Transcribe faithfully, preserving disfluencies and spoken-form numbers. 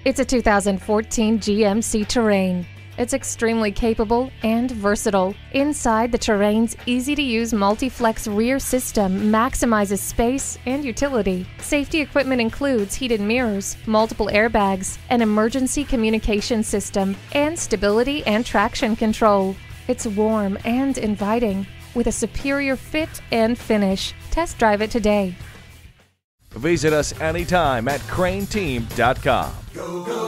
It's a two thousand fourteen G M C Terrain. It's extremely capable and versatile. Inside, the Terrain's easy-to-use multi-flex rear system maximizes space and utility. Safety equipment includes heated mirrors, multiple airbags, an emergency communication system, and stability and traction control. It's warm and inviting, with a superior fit and finish. Test drive it today. Visit us anytime at crain team dot com. Go, go.